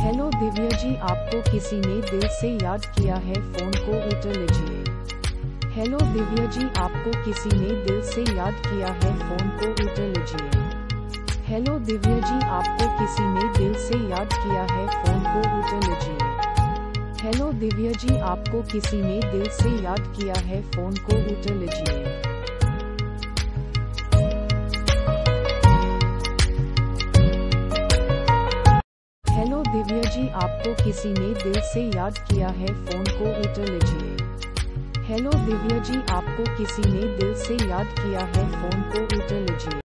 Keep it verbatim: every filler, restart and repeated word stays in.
Hello Divya ji, आपको किसी ने दिल से याद किया है, फोन को उठा लीजिए। हेलो दिव्या जी, आपको किसी ने दिल से याद किया है, फोन को उठा लीजिए। हेलो दिव्या जी, आपको किसी ने दिल से याद किया है, फोन को उठा लीजिए। हेलो दिव्या जी, आपको किसी ने दिल से याद किया है, फोन को उठा लीजिए। हेलो दिव्या जी, आपको किसी ने दिल से याद किया है, फोन को उठा लीजिए। हेलो दिव्या जी, आपको किसी ने दिल से याद किया है, फोन को उठा लीजिए।